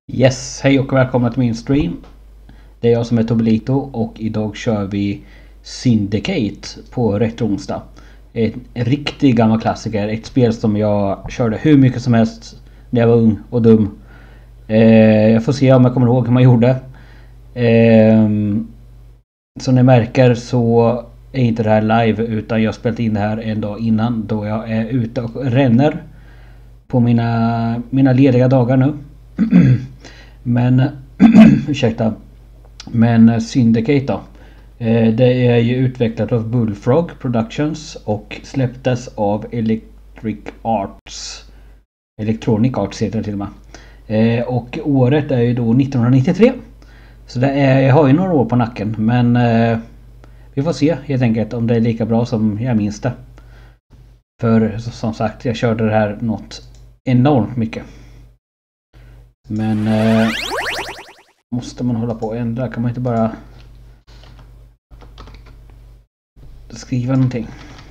Yes, hej och välkomna till min stream. Det är jag som är Tobelito och idag kör vi Syndicate på Retro Onsdag. En riktig gammal klassiker, ett spel som jag körde hur mycket som helst när jag var ung och dum. Jag får se om jag kommer ihåg hur man gjorde. Som ni märker så är inte det här live utan jag har spelat in det här en dag innan då jag är ute och ränner på mina lediga dagar nu. Men ursäkta. Men Syndicate då. Det är ju utvecklat av Bullfrog Productions och släpptes av Electronic Arts heter det till och med. Och året är ju då 1993. Så det är, jag har ju några år på nacken. Men vi får se helt enkelt om det är lika bra som jag minns det. För som sagt, jag körde det här något enormt mycket. Men måste man hålla på och ändra? Kan man inte bara skriva någonting?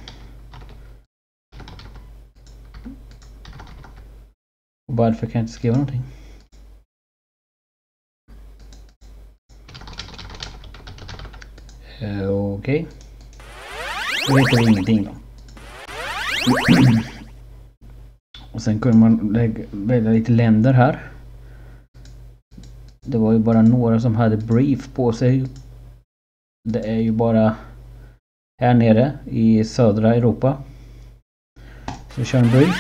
Och varför kan jag inte skriva någonting? Okej. Då vet vi ingenting då. Och sen kunde man välja lite länder här. Det var ju bara några som hade brief på sig. Det är ju bara här nere i södra Europa. Så vi kör en brief.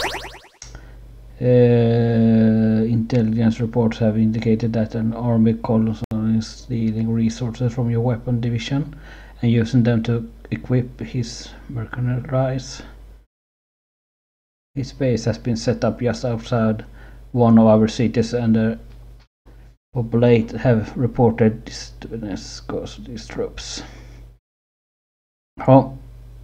Intelligence reports have indicated that an army colonel is stealing resources from your weapon division and using them to equip his mercenaries. His base has been set up just outside one of our cities and the populate have reported disturbance caused these troops. Ja.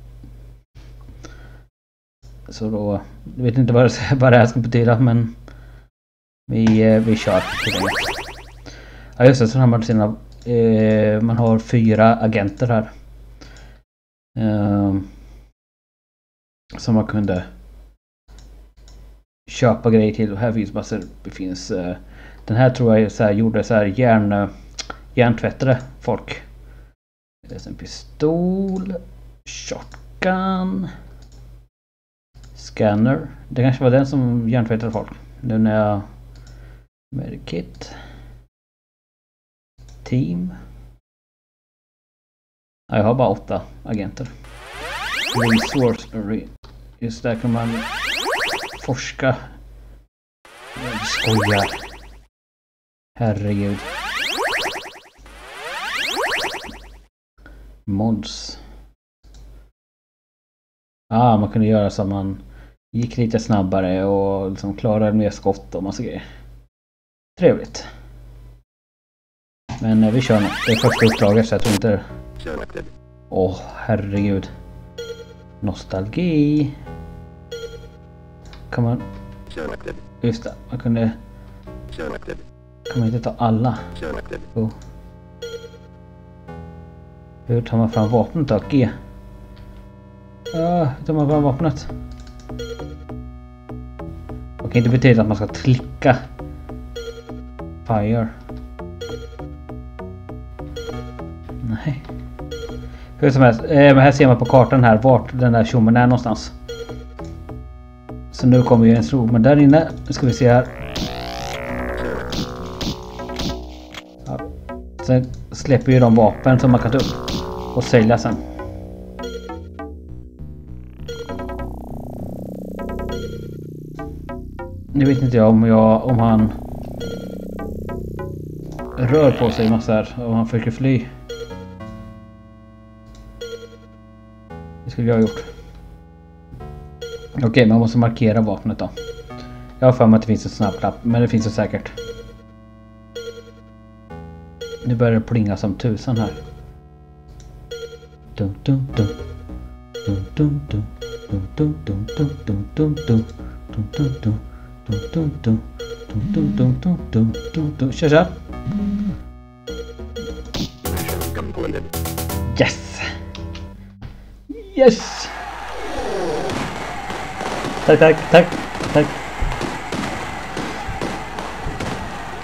Så då, jag vet inte vad det här ska betyda, men vi kör till det. Ja just det, så har man har 4 agenter här. Som man kunde köpa grejer till. Och här finns massor, det finns den här tror jag så här, gjorde så här hjärntvättade folk. Det är en pistol, shotgun, scanner. Det kanske var den som hjärntvättade folk. Nu när jag medikit, team. Ja, jag har bara 8 agenter. Resource, just där kan man forska. Jag skojar. Herregud. Mods. Man kunde göra så man gick lite snabbare och liksom klarade mer skott och massa grejer. Trevligt. Men vi kör nu. Det är första uppdraget så jag tror inte... Herregud. Nostalgi. Kan man... Just det, man kunde... Kan man inte ta alla? Hur tar man fram vapnet då? G. Hur tar man fram vapnet? Det kan inte betyda att man ska klicka. Fire. Nej. Hur som helst. Men här ser man på kartan här vart den där tjommen är någonstans. Så nu kommer ju en tjomme där inne. Nu ska vi se här. Sen släpper ju de vapen som man kan ta upp och sälja sen. Nu vet inte jag om han rör på sig massor och han försöker fly. Det skulle jag ha gjort. Okej, man måste markera vapnet då. Jag har för mig att det finns en snabbknapp, men det finns det säkert. Nu börjar det plinga som tusan här. Dum dum dum. Dum dum dum. Dum dum dum dum dum dum dum. Dum dum dum. Dum dum dum. Dum dum dum dum dum dum dum. Kör. Yes! Yes! Tack.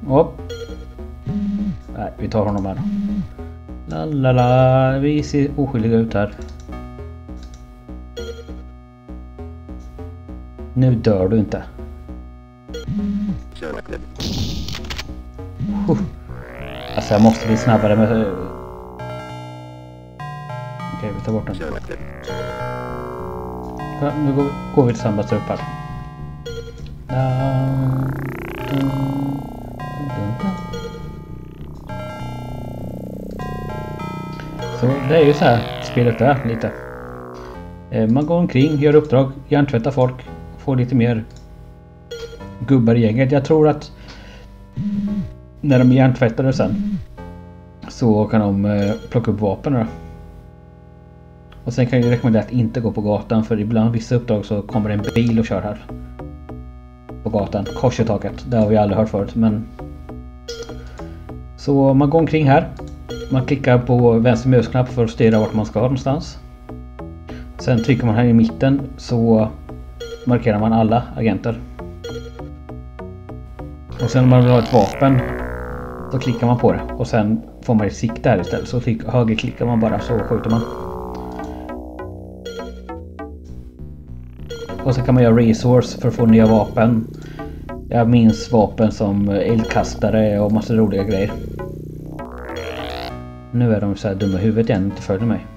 Nej, vi tar honom här. Lalala, vi ser oskyldiga ut här. Nu dör du inte. Alltså jag måste bli snabbare med... Okej, vi tar bort den. Ja, nu går vi tillsammans upp här. Så det är ju så här spelet är lite. Man går omkring, gör uppdrag, hjärntvättar folk, får lite mer gubbar i gänget. Jag tror att när de är hjärntvättade sen så kan de plocka upp vapen då. Och sen kan jag rekommendera att inte gå på gatan, för ibland vissa uppdrag så kommer en bil och kör här på gatan, kors i taket. Det har vi aldrig hört förut, men så man går omkring här. Man klickar på vänster musknapp för att styra vart man ska någonstans. Sen trycker man här i mitten så markerar man alla agenter. Och sen om man vill ha ett vapen så klickar man på det och sen får man ett sikte här istället. Så högerklickar man bara så skjuter man. Och så kan man göra resource för att få nya vapen. Jag minns vapen som eldkastare och massa roliga grejer. Nu är de så här dumma i huvudet igen, inte följer mig.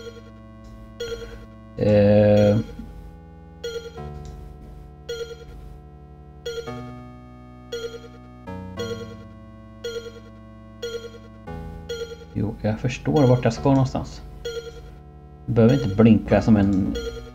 Jo, jag förstår vart jag ska någonstans. Jag behöver inte blinka som en...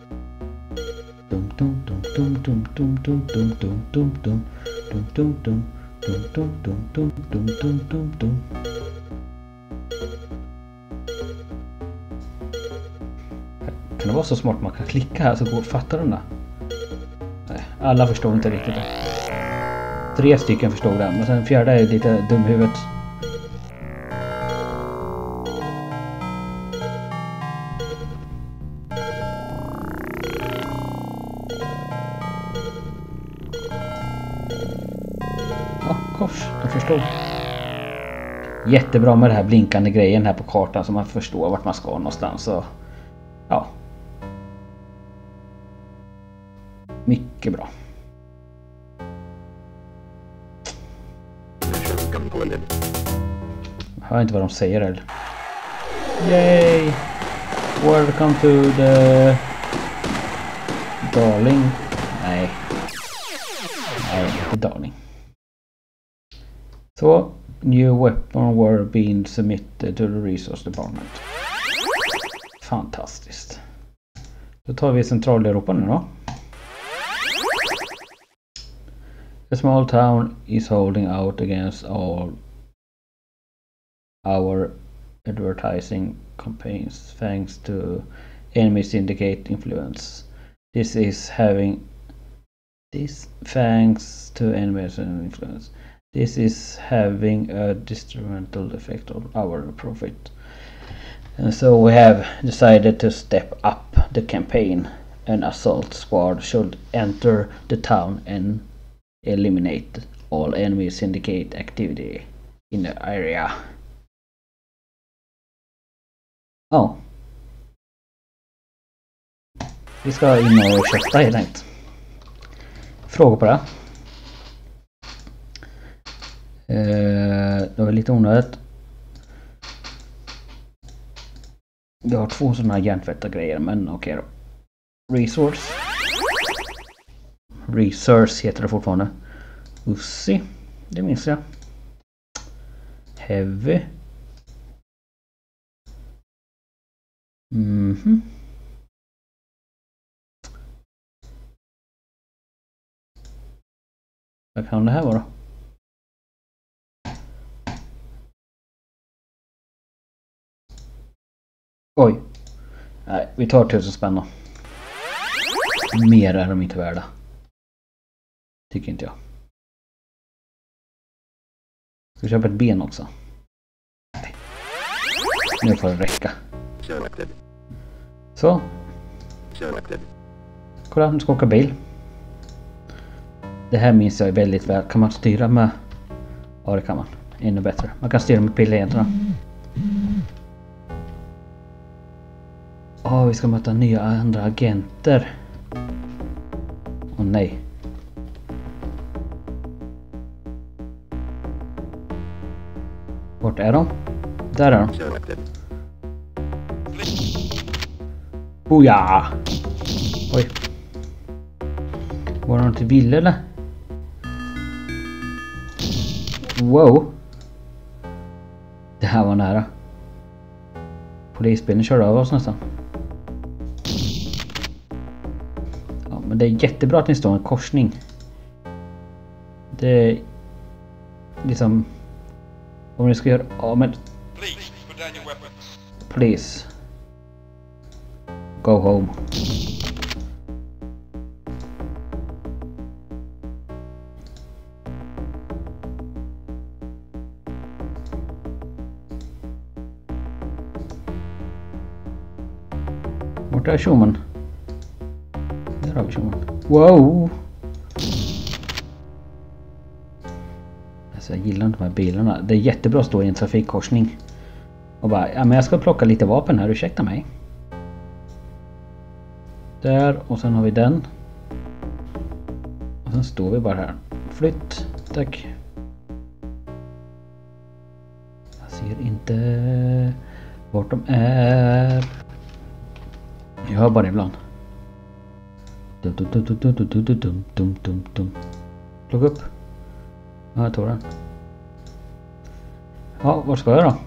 Kan det vara så smart man kan klicka här så går fattar de det? Nej, alla förstår inte riktigt det. 3 stycken förstod det, men sen fjärde är lite dum i huvudet. Ja, kors, de förstod. Jättebra med det här blinkande grejen här på kartan så man förstår vart man ska någonstans. Så, ja. Mycket bra. Jag hör inte vad de säger eller. Yay! Welcome to the Darling. Nej. Nej, inte Darling. Så, new weapon were being submitted to the resource department. Fantastiskt. Då tar vi Centraleuropa nu då. The small town is holding out against all our advertising campaigns thanks to enemy syndicate influence. This is having a detrimental effect on our profit. And so we have decided to step up the campaign. An assault squad should enter the town and eliminate all enemy syndicate activity in the area. Ja. Vi ska in och köpa helt enkelt. Frågor på det? Det var lite onödigt. Vi har 2 sådana hjärntvätta grejer, men okej då. Resource heter det fortfarande. Ussi, det minns jag. Heavy. Vad kan det här vara? Oj. Nej, vi tar 1000 spänn då. Mer är de inte värda. Tycker inte jag. Ska vi köpa ett ben också? Nej. Nu får det räcka. Så. Kolla, nu ska åka bil. Det här minns jag väldigt väl. Kan man styra med Ja, det kan man. Ännu bättre. Man kan styra med pilenterna. Vi ska möta nya andra agenter. Åh nej. Vart är de? Där är de. Boja! Oj. Var de inte ville eller? Wow. Det här var nära. Polisbilen körde över oss nästan. Ja, men det är jättebra att ni står i en korsning. Det är liksom... Om ni ska göra... Ja, men... Please. Go home. Vart är tjommen? Där har vi tjommen. Wow! Alltså jag gillar inte de här bilarna. Det är jättebra att stå i en trafikkorsning. Och bara, ja men jag ska plocka lite vapen här, ursäkta mig. Där, och sen har vi den. Och sen står vi bara här. Flytt, tack. Jag ser inte vart de är. Jag hör bara ibland. Plocka upp. Ja, jag tog den. Ja, var ska jag då?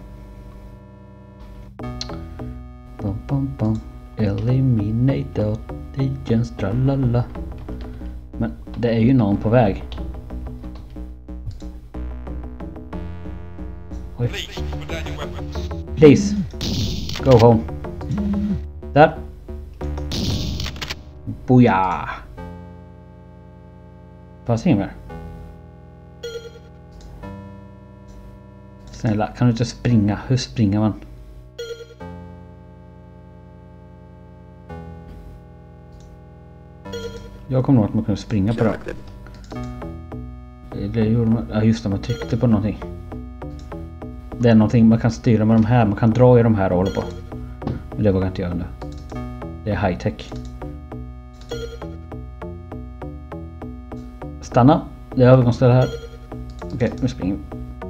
Bum, bum, bum. Eliminate agents, tralala. Men det är ju någon på väg. Oj. Please. Go home. Där. Boja. Pass in här. Snälla, kan du inte springa? Hur springer man? Jag kommer ihåg att man kunde springa på det. Det gjorde man, ja just det, man tryckte på någonting. Det är någonting man kan styra med de här. Man kan dra i de här och hålla på. Men det vågar inte göra nu. Det är high tech. Stanna. Det är övergångsställe här. Okej, nu springer vi.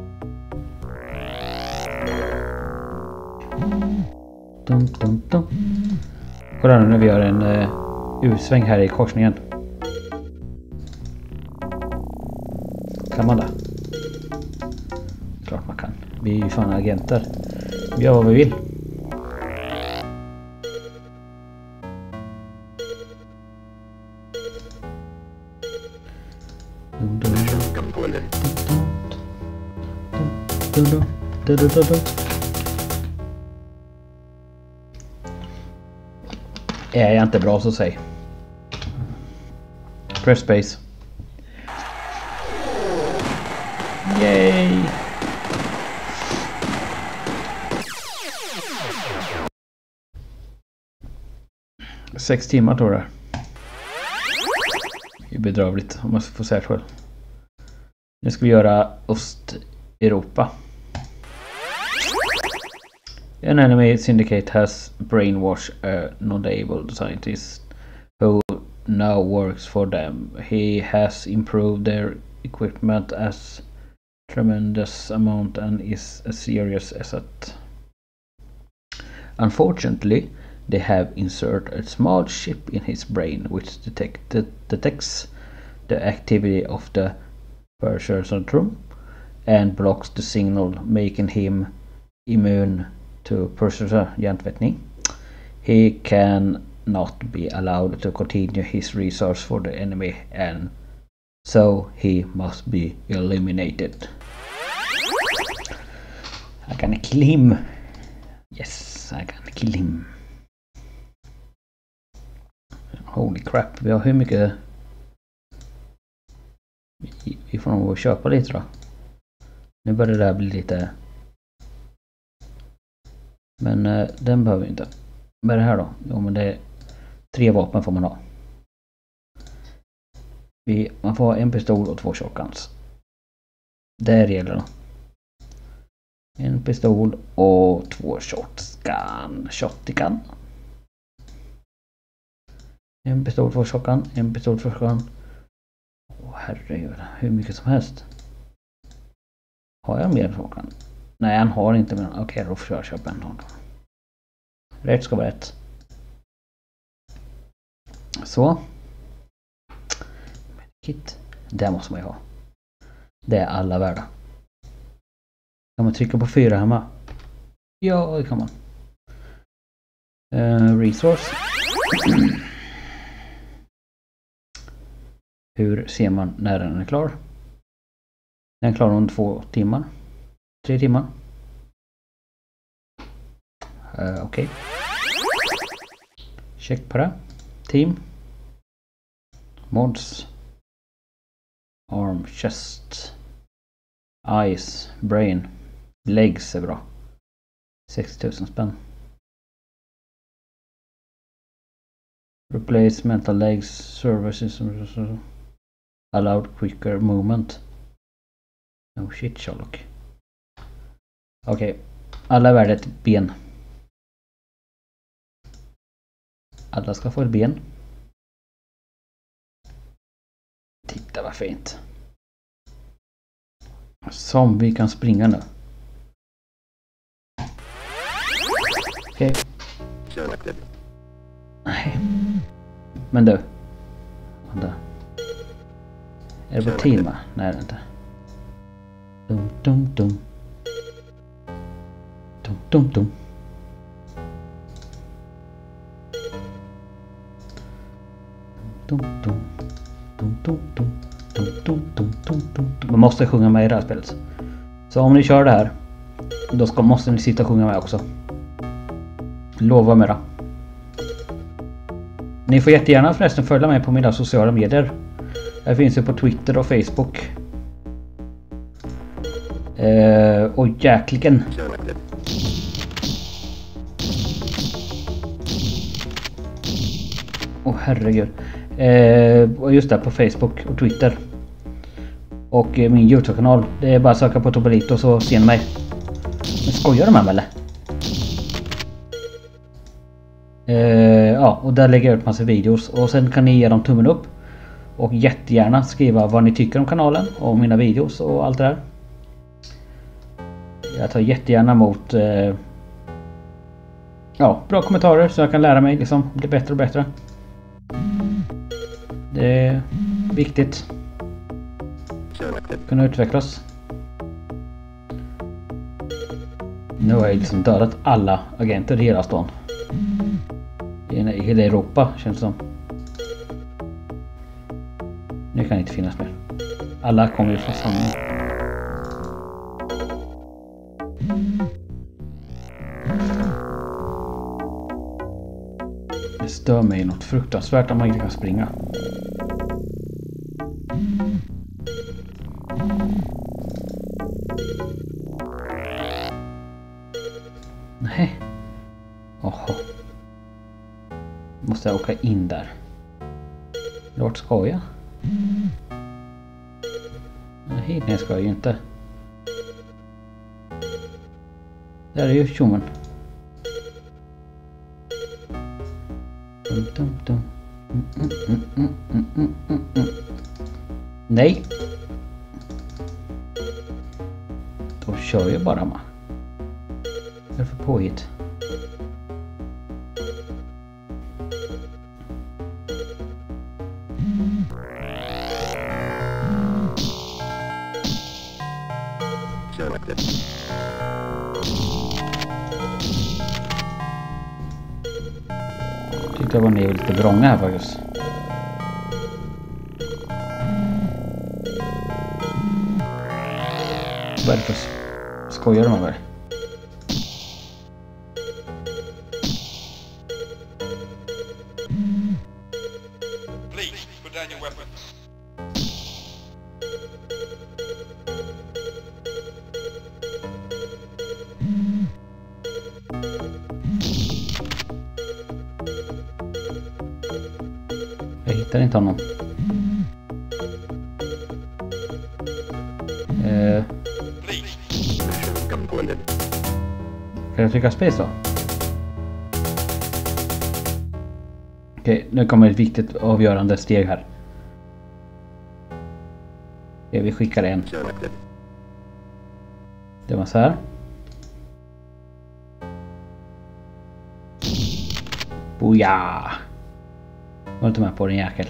Dum, dum, dum. Kolla nu när vi gör en U-sväng här i korsningen. Kan man det? Klart man kan. Vi är ju fan agenter. Vi gör vad vi vill. Är jag inte bra så säg. Press space. Yay! Sex timmar tror jag. Det är bedrövligt om man får säga själv. Nu ska vi göra Östeuropa. An enemy syndicate has brainwashed a notable scientist who now works for them. He has improved their equipment as tremendous amount and is a serious asset. Unfortunately, they have inserted a small chip in his brain which detects the activity of the Persian syndrome and blocks the signal, making him immune to Persian hjärntvättning. He can not be allowed to continue his research for the enemy, and so he must be eliminated. I can kill him. Yes, I can kill him. Holy crap, vi har hur mycket... Vi får nog köpa lite då. Nu börjar det här bli lite... Men den behöver vi inte. Vad är det här då? Jo, men det är 3 vapen får man ha. Man får ha en pistol och 2 shotguns. Där gäller det. En pistol och 2 shotgun. Shotgun. En pistol, 2 shotgun. En pistol, 2 shotgun. Åh herregud, hur mycket som helst. Har jag mer shotgun? Nej, han har inte mer. Okej, då får jag köpa en shotgun. Rätt ska vara rätt. Så. Kit. Det måste man ju ha. Det är alla värda. Kan man trycka på 4 hemma? Ja, det kan man. Resource. Hur ser man när den är klar? Den är klar om 2 timmar. 3 timmar. Okej. Check på det. Team. Mods. Arm, chest. Eyes, brain. Legs är bra. 60 000 spänn. Replace mental legs, services. Allowed quicker movement. Oh shit, Sherlock. Okej. Alla är värda ett ben. Alla ska få ett ben. Titta vad fint. Som vi kan springa nu. Okej. Nej. Men du. Vänta. Är det på teama? Nej, det är inte. Dum dum dum. Dum dum dum. Dum dum. Dum dum dum. Dum dum dum dum dum. Man måste sjunga med i det här spelet. Så om ni kör det här, då måste ni sitta och sjunga med också. Lova mig då. Ni får jättegärna förresten följa mig på mina sociala medier. Jag finns ju på Twitter och Facebook. Och jäkligen. Herregud. Och just där på Facebook och Twitter. Och min YouTube-kanal. Det är bara att söka på Topolito så ser ni mig. Men skojar de här eller? Ja, och där lägger jag ut massa videos. Och sen kan ni ge dem tummen upp. Och jättegärna skriva vad ni tycker om kanalen. Och mina videos och allt det där. Jag tar jättegärna emot ja, bra kommentarer så jag kan lära mig liksom bli bättre och bättre. Det är viktigt. Kunna utvecklas. Nu har jag liksom dödat alla agenter i hela stan. I hela Europa känns det som. Nu kan det inte finnas mer. Alla kommer ju från samma. Det stör mig något fruktansvärt att man inte kan springa. Nej. Oho. Måste jag åka in där? Vart ska jag? Nej, ska jag ju inte. Där är ju tjommen. Nej. Då kör jag bara man. Vad är det för påhitt? Tyckte jag var ner lite vrånga här faktiskt. Vad är det för skojar de här? Please, put down your weapons. Jag hittar inte honom. Please. Kan jag trycka space då? Okej, nu kommer ett viktigt avgörande steg här. Okej, vi skickar en. Det var så här. Boja! Var inte med på den jäkel.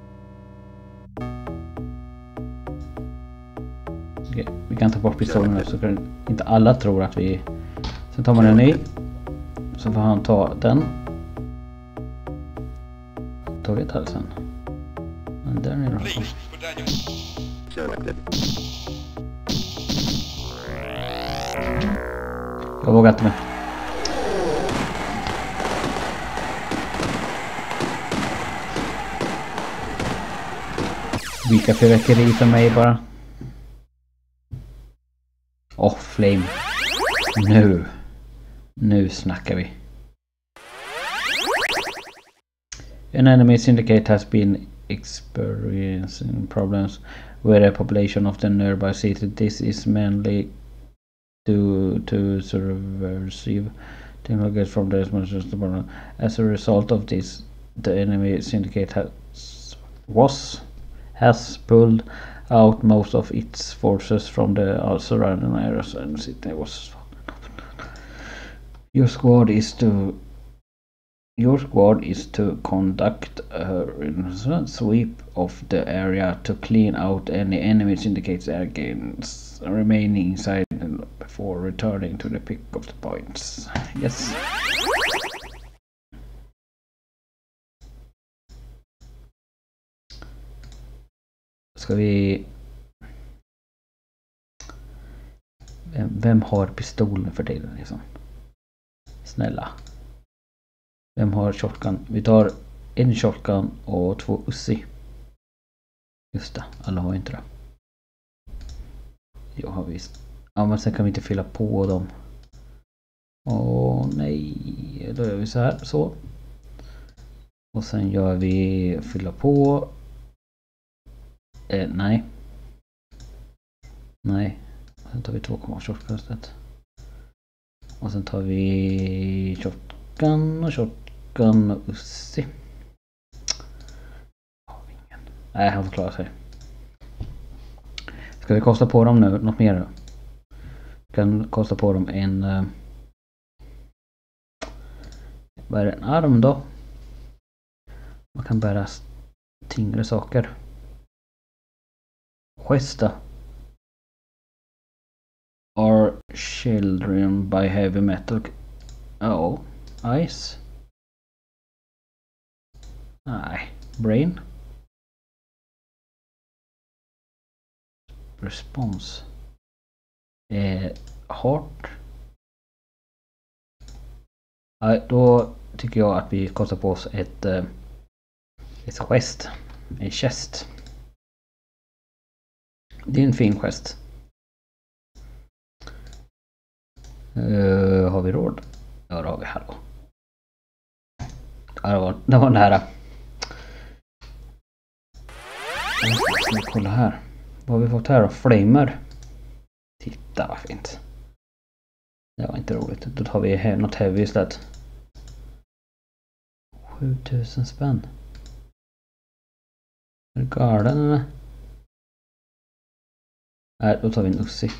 Okej, vi kan ta bort pistolen nu så inte alla tror att vi... Sen tar man en ny. Så får han ta den. Tagit halsen. Men där nere. Please, put down your... Jag vågar inte med. Vilka fyrverkeri för mig bara. Åh, flame. Nu snackar vi. An enemy syndicate has been experiencing problems with the population of the nearby city. This is mainly due to subversive technology from the department. As a result of this, the enemy syndicate has pulled out most of its forces from the surrounding areas and the city was. Your squad is to conduct a sweep of the area to clean out any enemy syndicates against remaining inside before returning to the pick of the points. Yes. Ska vi... Vem har pistolen för tiden liksom? Snälla. Vem har shotgun? Vi tar en shotgun och 2 Uzi. Just det, alla har inte det. Jag har visst. Ja, men sen kan vi inte fylla på dem. Åh nej, då gör vi så här, så. Och sen gör vi fylla på. Nej. Nej. Sen tar vi 2,5 shotgun istället. Och sen tar vi shotgun och Uzi. Nej, han får klara sig. Ska vi kosta på dem nu något mer då? Kan kosta på dem en... vad är det? En arm då? Man kan bära tyngre saker. Gesta. Are children by heavy metal? Oh, ice. Nej, brain. Response. Heart. Nej, då tycker jag att vi kostar på oss ett gest. En chest. Det är en fin gest. Har vi råd? Ja, det har vi här då. Ja, det var nära. Ska vi kolla här. Vad har vi fått här då? Flamer. Titta vad fint. Det var inte roligt. Då tar vi något heavy istället. 7000 spänn. Är det galen eller? Nej, då tar vi en Uzi.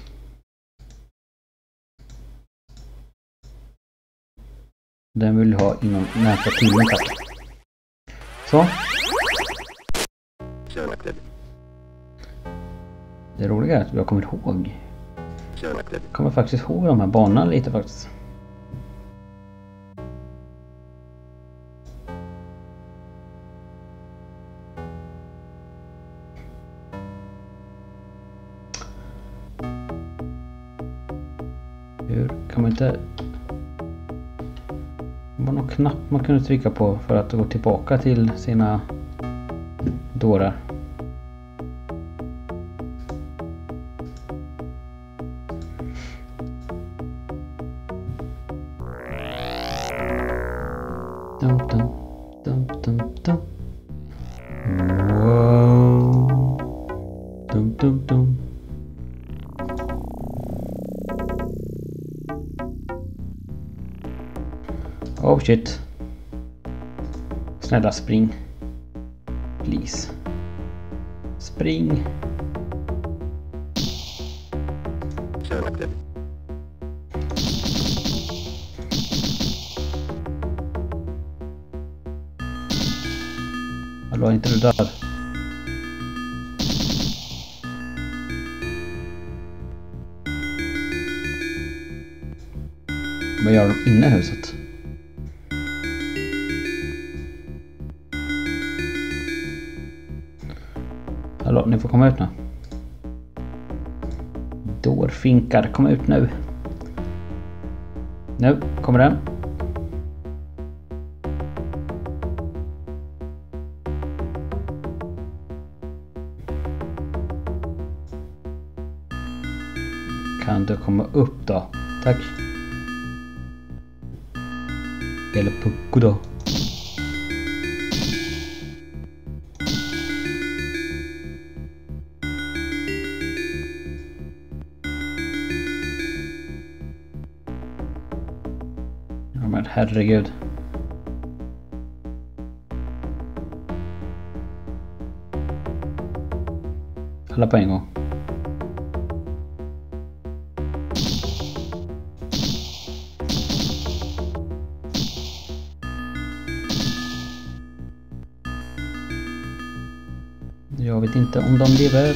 Den vill jag ha inom närmsta timmen, tack. Så. Det roliga är att jag kommer ihåg. Jag kommer faktiskt ihåg de här banorna lite faktiskt. Hur kan man inte... Det var någon knapp man kunde trycka på för att gå tillbaka till sina dårar. Dum, dum, dum, dum, dum. Wow. Dum, dum, dum. Oh shit. Snälla spring. Please. Spring. Selected. Hallå, är inte du död? Vad gör de inne i huset? Hallå, ni får komma ut nu. Dårfinkar, kom ut nu. Nu kommer den. Kan du komma upp då? Tack. Eller pucko då. Ja men herregud. Alla på en gång. Jag vet inte om de lever.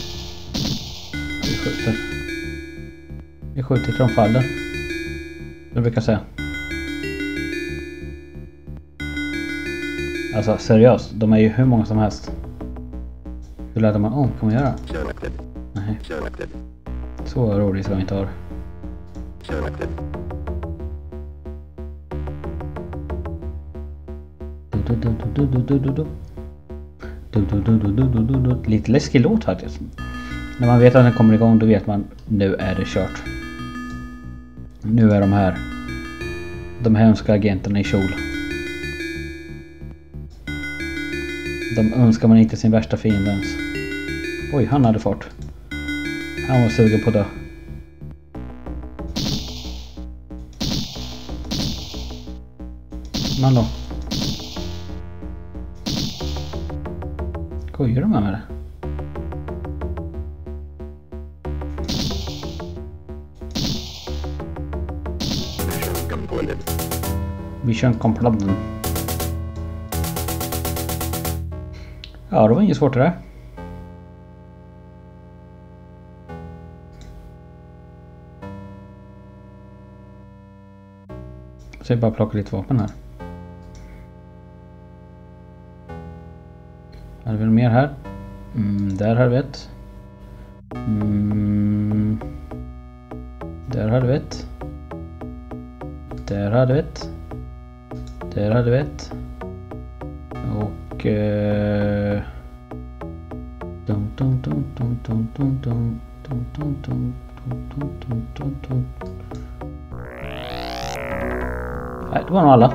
Vi skjuter. Vi skjuter till de faller. Det brukar jag säga. Alltså seriöst, de är ju hur många som helst. Hur lärde man om? Kan man göra? Nej. Så roligt ska vi inte ha. Lite läskig låt faktiskt. När man vet att den kommer igång, då vet man nu är det kört. Nu är de här. De hemska agenterna i kjol. De önskar man inte sin värsta fiende ens. Oj, han hade fart. Han var sugen på det. Man då. Skojar de med det? Mission completed. Ja, det var inget svårt det där. Så jag bara plocka lite vapen här. Har vi mer här? Där har vi ett. Där har vi ett. Där hade vi ett. Där hade vi ett. Och nej, det var nog alla.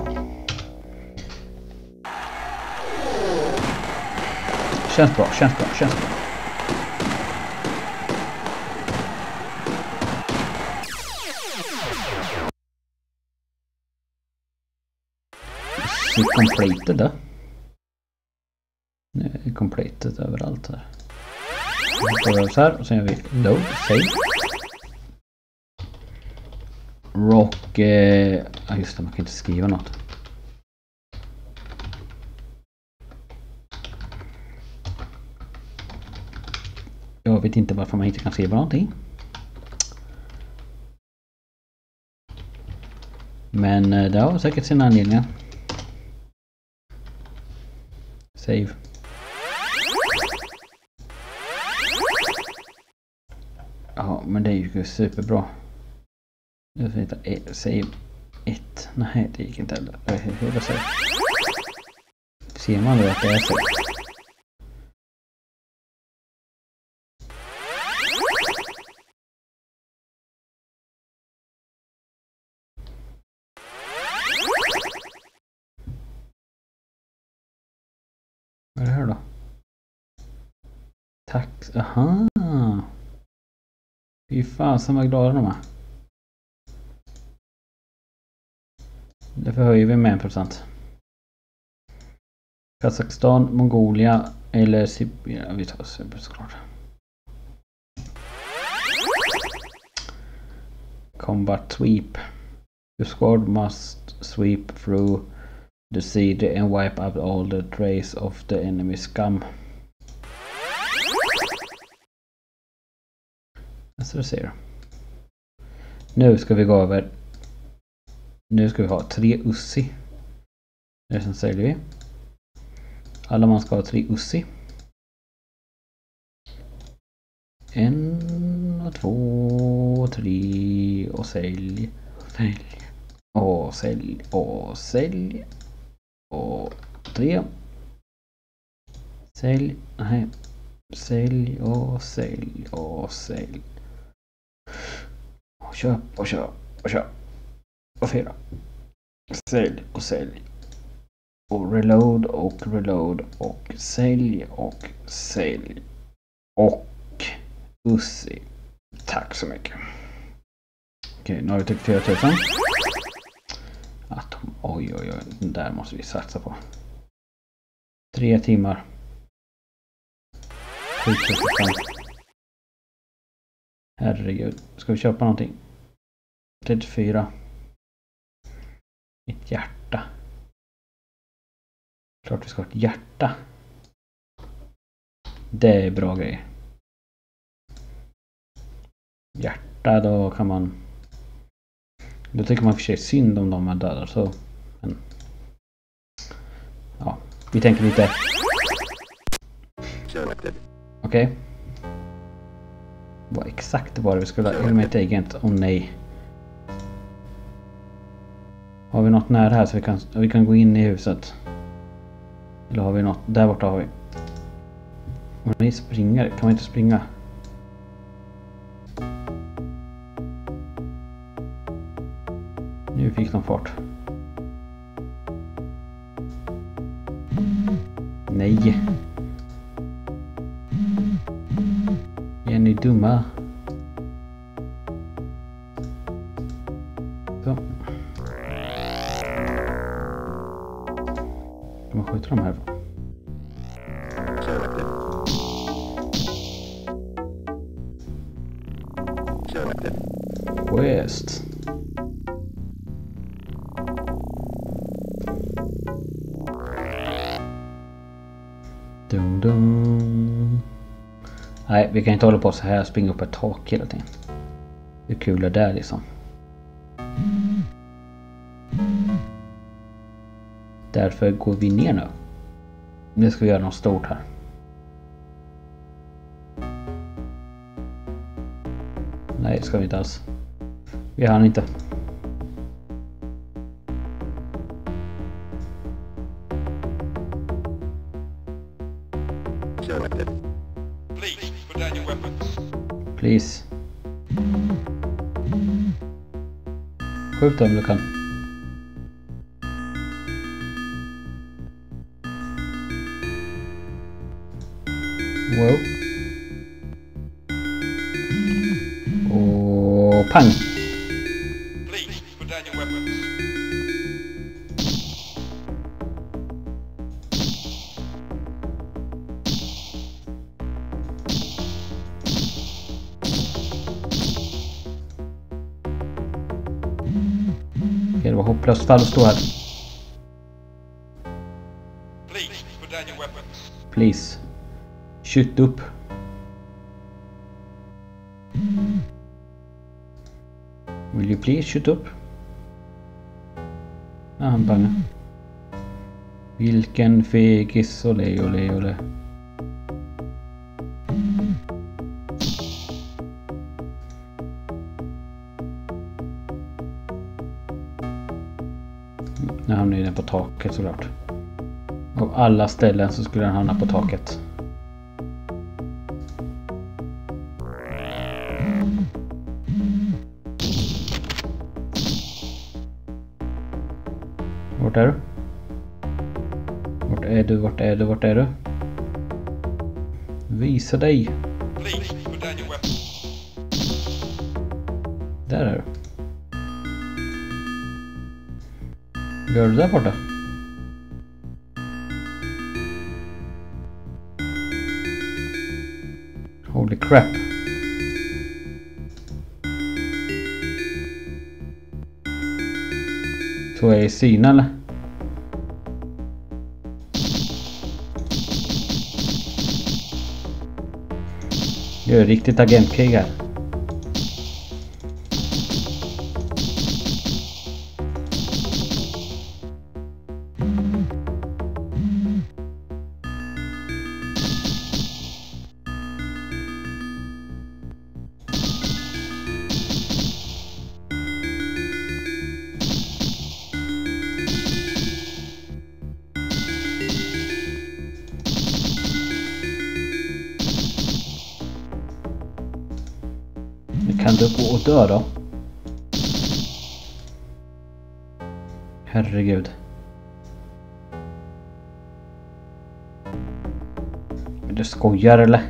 Känns bra, känns bra, känns bra. Så completed då. Nu är completed överallt här. Vi går så här och sen gör vi load, save. Rock, ja just det, man kan inte skriva något. Jag vet inte varför man inte kan skriva någonting. Men det har säkert sina anledningar. Save. Ja, men det är ju superbra. Jag ska hitta save 1. Nej, det gick inte heller. Hur save? Ser man då att det är save? Vad är det här då? Tack. Aha. Fy fan som var glada de här. Därför höjer vi med 1%. Kazakstan, Mongolia eller Sibirien. Vi tar Sibirien såklart. Combat sweep. The squad must sweep through the city and wipe out all the trace of the enemy scum. Så du ser. Nu ska vi gå över. Nu ska vi ha 3 ussi. Det som säljer vi. Alla man ska ha 3 ussi. 1 och 2 3 och sälj. Sälj. Och sälj. Och sälj. Och 3. Sälj. Nej. Sälj och sälj och sälj. Och köp och köp och köp. Och 4. Sälj och sälj. Och reload och reload och sälj och sälj. Och ussi. Tack så mycket. Okej, nu har vi tyckt 4000. Oj, den där måste vi satsa på. 3 timmar. 7000. Herregud, ska vi köpa någonting? 34. Ett hjärta. Klart vi ska ha ett hjärta. Det är bra grejer. Hjärta, då kan man... Då tycker man för sig synd om de är döda, så... Men... Ja, vi tänker lite... Okej. Vad exakt var det vi skulle ha? Helmet Agent, nej. Har vi något nära här så vi kan gå in i huset? Eller har vi något? Där borta har vi. Om ni springer, kan man inte springa? Nu fick de fart. Nej. Är ni dumma? Så. Kan man skjuta dem här? West. Dum dum. Nej, vi kan inte hålla på så här och springa upp ett tak hela tiden. Hur kul är det liksom? Därför går vi ner nu. Nu ska vi göra något stort här. Nej, det ska vi inte alls. Vi hann inte. Please. Skjut om du kan. Wow. Och pang. Please put down your weapons. Det var hopplöst fall att stå här. Please put down your weapons. Please. Skjut upp. Will you please shoot upp? Han bangar. Vilken fegis, ole ole ole. Nu hamnar den på taket såklart. Av alla ställen så skulle den hamna på taket. Vart är du? Vart är du? Vart är du? Vart är du? Visa dig! Där är du. Gör du där borta? Holy crap. Så är jag i syn eller? Det är riktigt agentkrig här. Kan du gå och dö då? Herregud. Men du skojar eller?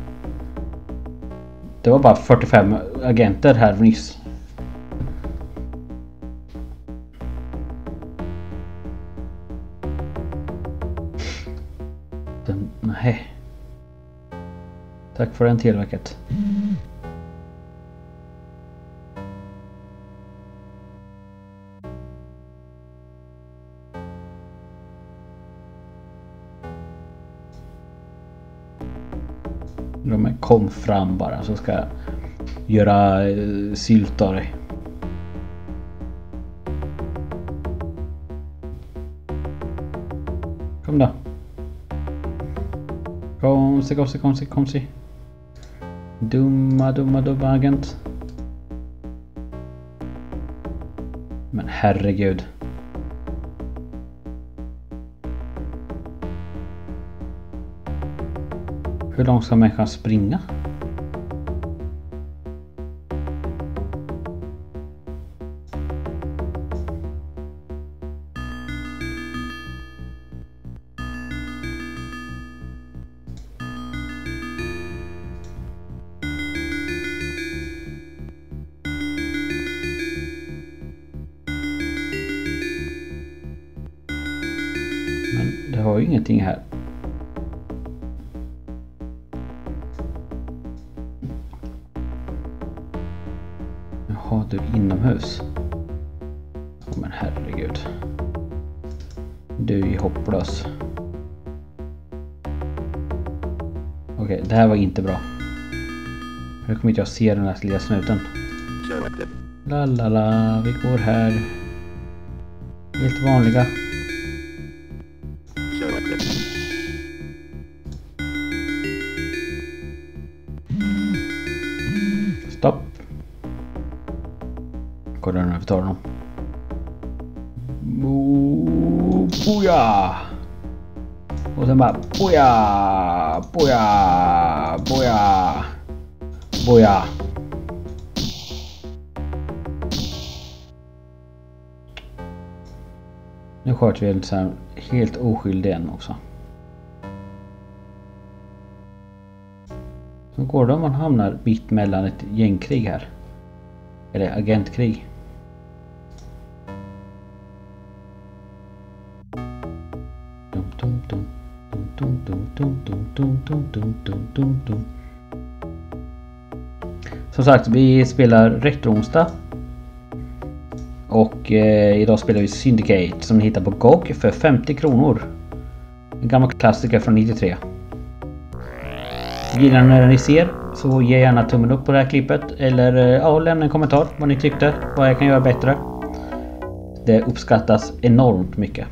Det var bara 45 agenter här nyss. Nej. Tack för den tillverket. De kom fram bara så ska jag göra sylt av dig. Kom då. Kom se. Dumma agent. Men herregud. Hur långt ska människan springa? Men det har ju ingenting här. Jaha, du är inomhus. Oh, men herregud. Du är hopplös. Okej, det här var inte bra. Nu kommer inte jag se den här lilla snuten. Lalala, vi går här. Helt vanliga. Stopp. Kolla den här vi tar dem. Boja! Och sen bara boja! Boja! Boja! Boja! Nu sköt vi så här helt oskyldig en också. Så går det om man hamnar mitt mellan ett gängkrig här. Eller agentkrig. Som sagt, vi spelar Retro-onsdag. Och idag spelar vi Syndicate som ni hittar på GOG för 50 kronor. En gammal klassiker från 93. Gillar ni när ni ser så ge gärna tummen upp på det här klippet. Eller ja, lämna en kommentar vad ni tyckte, vad jag kan göra bättre. Det uppskattas enormt mycket.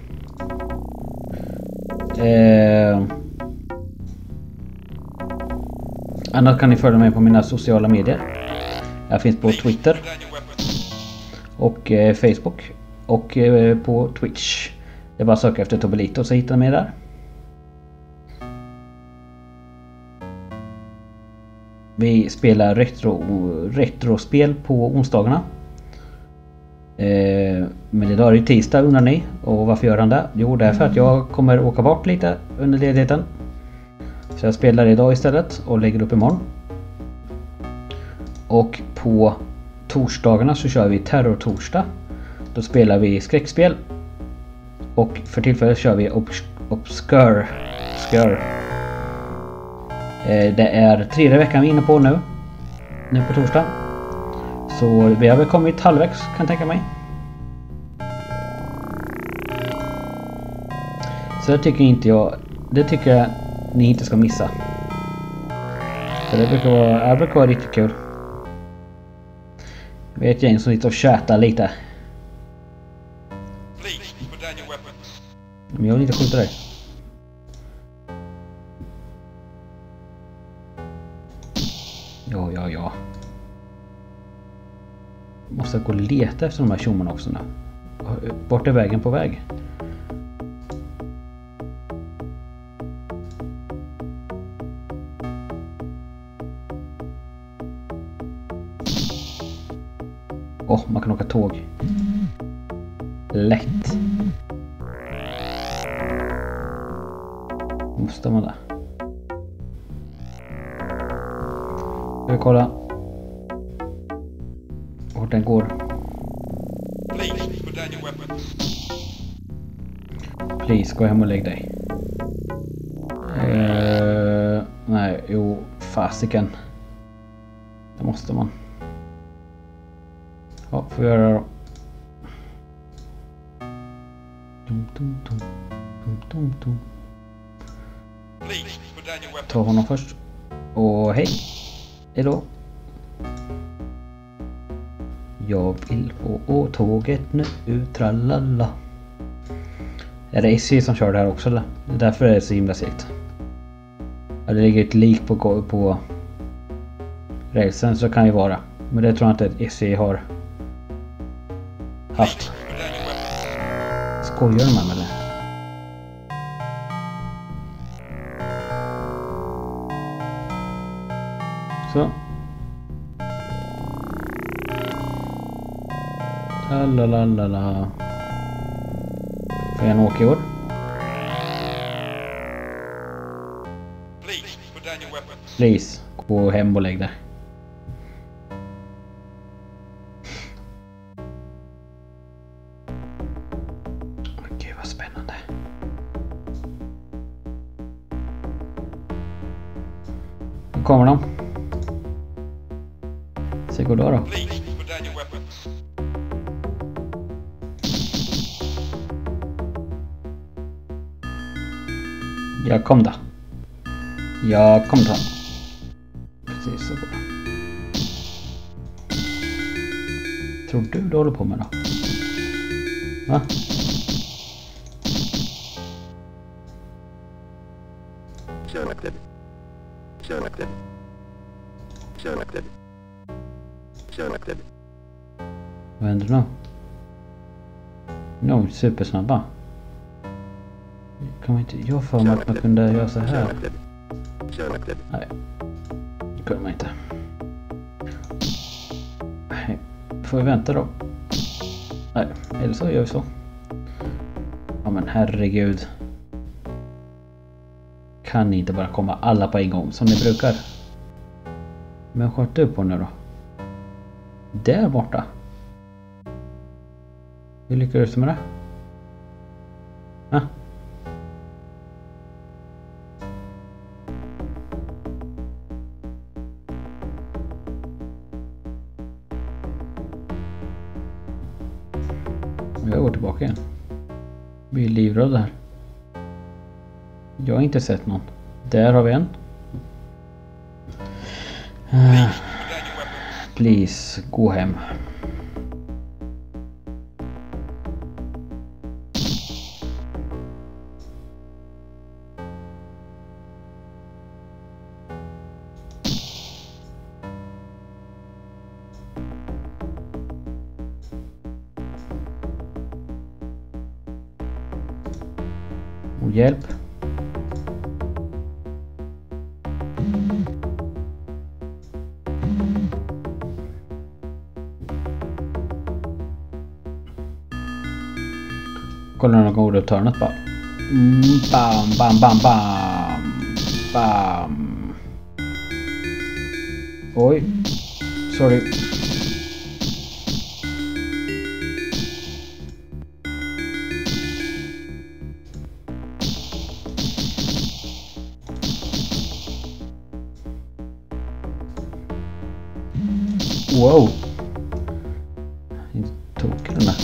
Annars kan ni följa mig på mina sociala medier. Jag finns på Twitter och Facebook och på Twitch. Det är bara att söka efter Tobelito så hittar ni mig där. Vi spelar retrospel på onsdagarna. Men idag är det tisdag undrar ni. Och varför gör han det? Jo, det är för att jag kommer åka bort lite under ledigheten. Så jag spelar idag istället och lägger upp imorgon. Och på torsdagarna så kör vi terror-torsdag. Då spelar vi skräckspel. Och för tillfället kör vi Obscure. Det är 3:e veckan vi är inne på nu. Nu på torsdag. Så vi har väl kommit halvvägs kan jag tänka mig. Så det tycker inte jag. Det tycker jag ni inte ska missa. För det brukar vara riktigt kul. Vi är ett gäng som sitter och tjötar lite. Men jag vill inte skjuta dig. Ja. Måste gå och leta efter de här tjommarna också nu. Bort är vägen på väg. Man kan åka tåg. Lätt. Måste man där. Ska vi kolla vart den går. Please, gå hem och lägg dig. Nej, jo, fasiken. Det måste man. Ja, får vi göra då. Ta honom först. Och hej. Hejdå. Jag vill på tåget nu, tralala. Är det SJ som kör det här också eller? Det är därför är det så himla segt. Ja, det ligger ett lik på rälsen så kan det vara. Men det tror jag inte att SJ har haft. Skojar de med eller? Så. Lalalala. Får jag en åka i år? Please, gå hem och lägg där. Gud vad spännande. Nu kommer de. Så går då. Jag kom då. Precis så går det. Tror du håller på med då? Va? Vad händer nu? De är supersnabba. Kan man inte... Jag för mig att man kunde göra så här. Nej. Det kunde man inte. Nej. Får vi vänta då? Nej. Eller så gör vi så. Ja men herregud. Kan ni inte bara komma alla på en gång som ni brukar? Men sköt upp på nu då. Där borta. Hur lyckades du med det? Ha? Jag går tillbaka igen. Vi är livrädda här. Jag har inte sett någon. Där har vi en. Please, gå hem. Och hjälp. Kolla när de går upp hörnet bara. Bam, bam, bam, bam. Bam. Oj. Sorry. Wow. Inte tokig den där.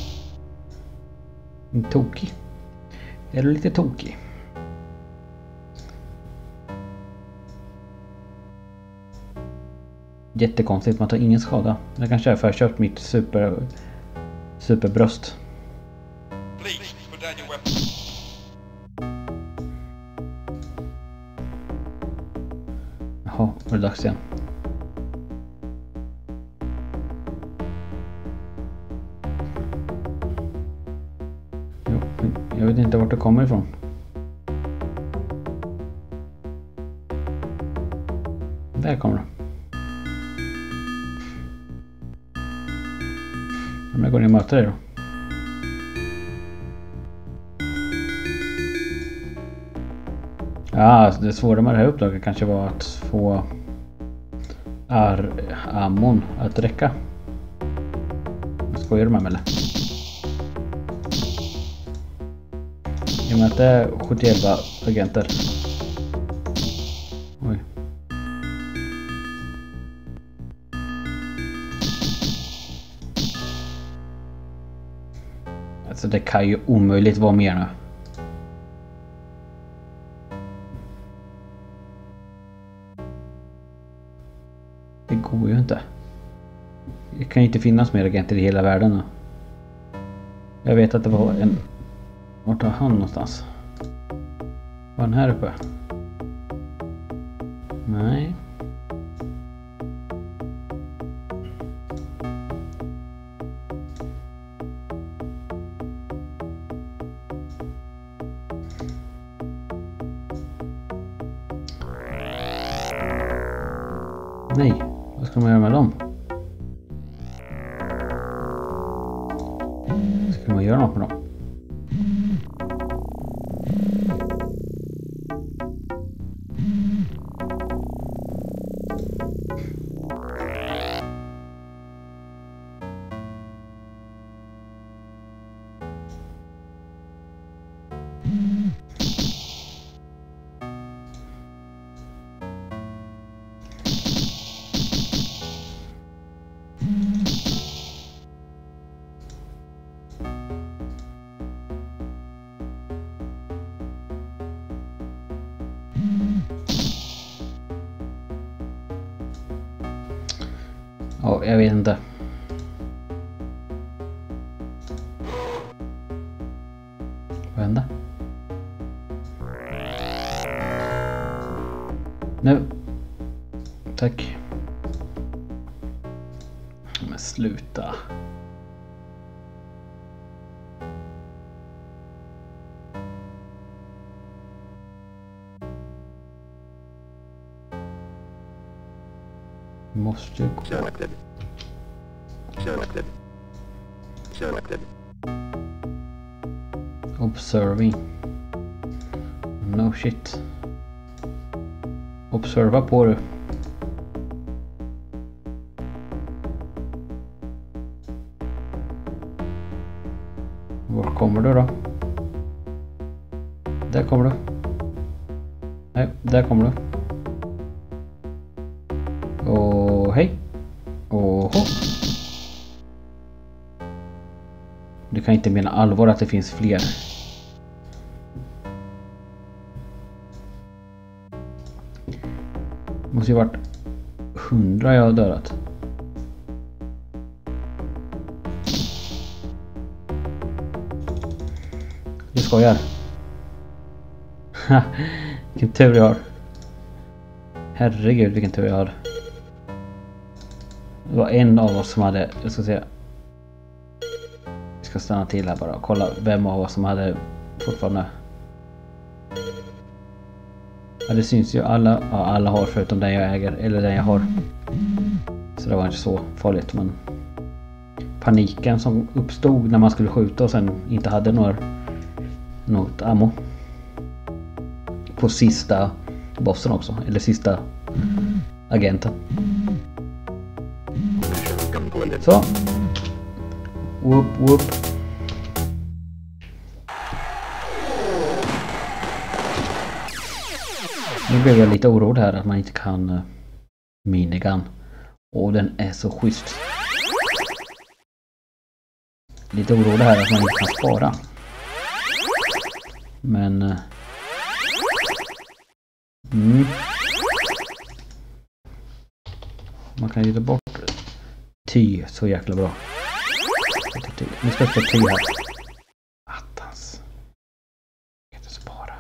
Inte tokig. Är du lite tokig? Jättekonstigt, man tar ingen skada. Jag kanske är för jag har köpt mitt superbröst. Please put down your weapon. Jaha, var det dags igen. Jo, jag vet inte vart det kommer ifrån. Där kommer det. Om jag går ner och möter dig då. Ja, det svåra med det här uppdraget kanske var att få ammon att räcka. Skojar du med mig eller? I och med att det är 71 agenter. Oj. Alltså det kan ju omöjligt vara mer nu. Det går ju inte. Det kan ju inte finnas mer agenter i hela världen nu. Jag vet att det var en... Vart var han någonstans? Var han här uppe? Nej. Nej, vad ska man göra med dem? Ska man göra något med dem? Ja, jag vet inte. Vad hände? Nu. Tack. Men sluta. Måste gå. Selected. Selected. Selected. Observing. No shit. Observa på du. Var kommer du då? Där kommer du. Nej, där kommer du. Och hej. Oho. Du kan inte mena allvar att det finns fler. Måste ju varit 100 jag har dödat. Du skojar. Vilken tur jag har. Herregud vilken tur jag har. Det var en av oss som hade, jag ska säga. Vi ska stanna till här bara och kolla vem av oss som hade fortfarande. Ja, det syns ju alla, ja, alla har förutom den jag äger eller den jag har. Så det var inte så farligt, men paniken som uppstod när man skulle skjuta och sen inte hade något ammo. På sista bossen också, eller sista agenten. Så. Whoop whoop. Nu blev jag lite orolig här att man inte kan minigun. Och den är så schysst. Lite orolig här att man inte kan spara. Men... Man kan ju ta bort ty så jäkla bra. Nu ska jag ta ty här. Attans. Jag kan inte spara.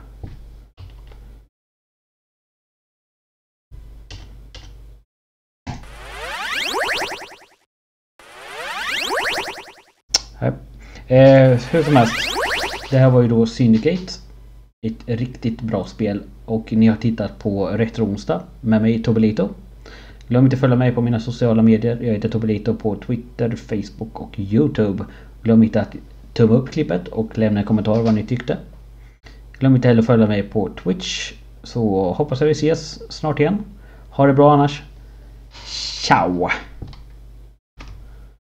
Hur som helst. Det här var ju då Syndicate. Ett riktigt bra spel. Och ni har tittat på Retro Onsdag med mig, Tobelito. Glöm inte att följa mig på mina sociala medier. Jag heter Tobelito på Twitter, Facebook och YouTube. Glöm inte att tumma upp klippet och lämna en kommentar vad ni tyckte. Glöm inte heller att följa mig på Twitch. Så hoppas jag vi ses snart igen. Ha det bra annars. Ciao!